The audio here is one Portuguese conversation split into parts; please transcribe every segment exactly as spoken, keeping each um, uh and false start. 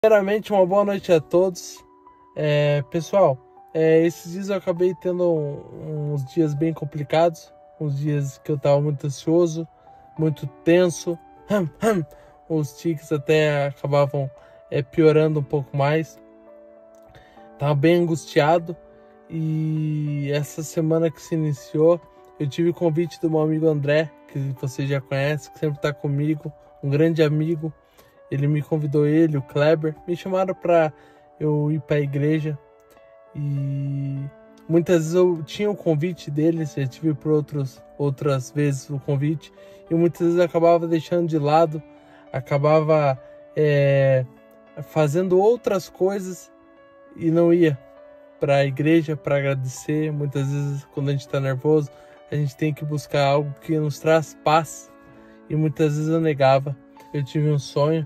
Primeiramente, uma boa noite a todos. É, pessoal, é, esses dias eu acabei tendo um, uns dias bem complicados, uns dias que eu estava muito ansioso, muito tenso. Hum, hum. Os tiques até acabavam é, piorando um pouco mais. Estava bem angustiado e essa semana que se iniciou, eu tive o convite do meu amigo André, que você já conhece, que sempre está comigo, um grande amigo. Ele me convidou, ele, o Kleber, me chamaram para eu ir para a igreja e muitas vezes eu tinha o convite deles, já tive por outros, outras vezes o convite e muitas vezes eu acabava deixando de lado, acabava é, fazendo outras coisas e não ia para a igreja para agradecer. Muitas vezes quando a gente está nervoso, a gente tem que buscar algo que nos traz paz e muitas vezes eu negava. Eu tive um sonho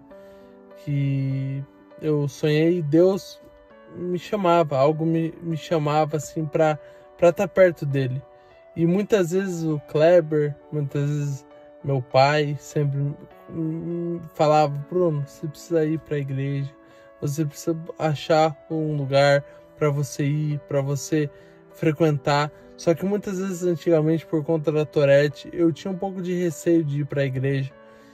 que eu sonhei e Deus me chamava, algo me, me chamava assim para para estar perto dele. E muitas vezes o Kleber, muitas vezes meu pai sempre falava: Bruno, você precisa ir para a igreja, você precisa achar um lugar para você ir, para você frequentar. Só que muitas vezes antigamente, por conta da Tourette, eu tinha um pouco de receio de ir para a igreja.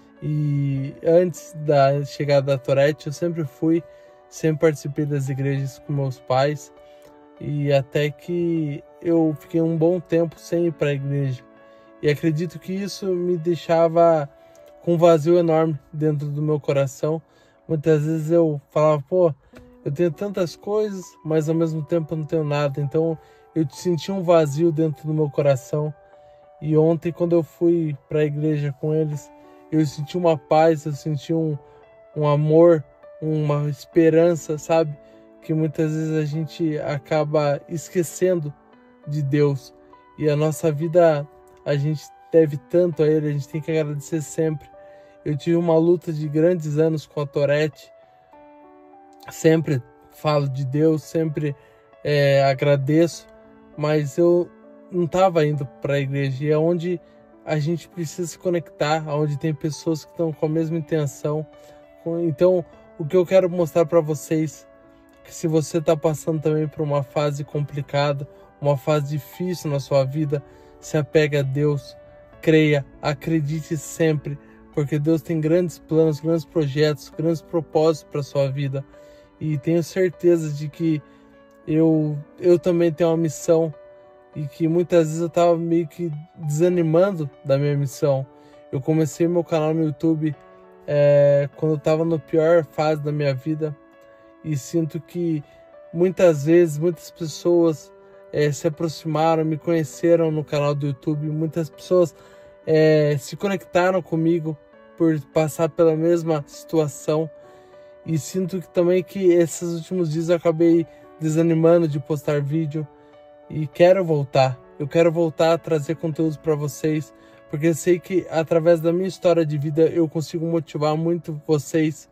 E antes da chegada da Tourette, eu sempre fui, sempre participei das igrejas com meus pais. E até que eu fiquei um bom tempo sem ir para a igreja. E acredito que isso me deixava com um vazio enorme dentro do meu coração. Muitas vezes eu falava, pô, eu tenho tantas coisas, mas ao mesmo tempo eu não tenho nada. Então eu sentia um vazio dentro do meu coração. E ontem, quando eu fui para a igreja com eles, eu senti uma paz, eu senti um, um amor, uma esperança, sabe? Que muitas vezes a gente acaba esquecendo de Deus. E a nossa vida, a gente deve tanto a Ele, a gente tem que agradecer sempre. Eu tive uma luta de grandes anos com a Tourette. Sempre falo de Deus, sempre é, agradeço, mas eu não estava indo para a igreja. E é onde a gente precisa se conectar, onde tem pessoas que estão com a mesma intenção. Então, o que eu quero mostrar para vocês, que se você está passando também por uma fase complicada, uma fase difícil na sua vida, se apegue a Deus, creia, acredite sempre, porque Deus tem grandes planos, grandes projetos, grandes propósitos para a sua vida. E tenho certeza de que eu, eu também tenho uma missão e que muitas vezes eu estava meio que desanimando da minha missão. Eu comecei meu canal no YouTube é, quando eu estava na pior fase da minha vida e sinto que muitas vezes, muitas pessoas é, se aproximaram, me conheceram no canal do YouTube, muitas pessoas é, se conectaram comigo por passar pela mesma situação e sinto que também que esses últimos dias eu acabei desanimando de postar vídeo. E quero voltar, eu quero voltar a trazer conteúdos para vocês, porque eu sei que através da minha história de vida eu consigo motivar muito vocês.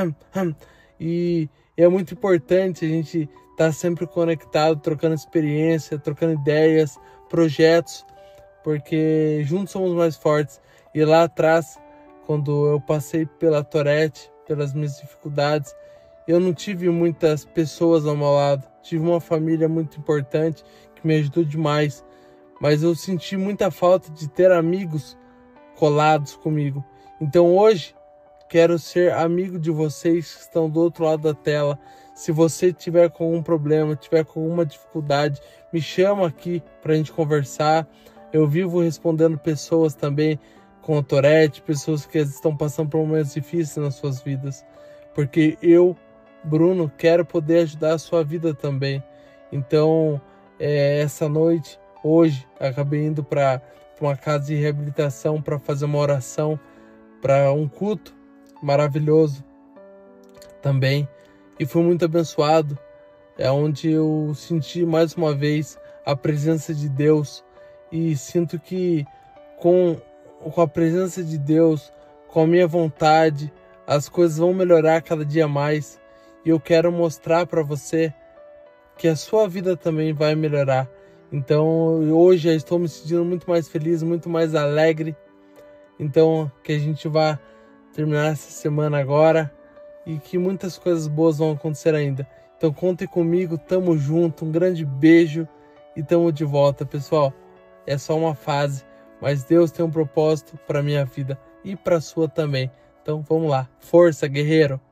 E é muito importante a gente estar sempre conectado, trocando experiência, trocando ideias, projetos, porque juntos somos mais fortes. E lá atrás, quando eu passei pela Tourette, pelas minhas dificuldades, eu não tive muitas pessoas ao meu lado, tive uma família muito importante que me ajudou demais, mas eu senti muita falta de ter amigos colados comigo. Então hoje quero ser amigo de vocês que estão do outro lado da tela. Se você tiver com algum problema, tiver com alguma dificuldade, me chama aqui para a gente conversar. Eu vivo respondendo pessoas também com a Tourette, pessoas que estão passando por momentos difíceis nas suas vidas, porque eu, Bruno, quero poder ajudar a sua vida também. Então, é, essa noite, hoje, acabei indo para uma casa de reabilitação para fazer uma oração, para um culto maravilhoso também. E fui muito abençoado. É onde eu senti mais uma vez a presença de Deus. E sinto que com, com a presença de Deus, com a minha vontade, as coisas vão melhorar cada dia mais. E eu quero mostrar para você que a sua vida também vai melhorar. Então hoje eu estou me sentindo muito mais feliz, muito mais alegre. Então que a gente vá terminar essa semana agora e que muitas coisas boas vão acontecer ainda. Então contem comigo, tamo junto, um grande beijo e tamo de volta, pessoal. É só uma fase, mas Deus tem um propósito para minha vida e para sua também. Então vamos lá, força, guerreiro!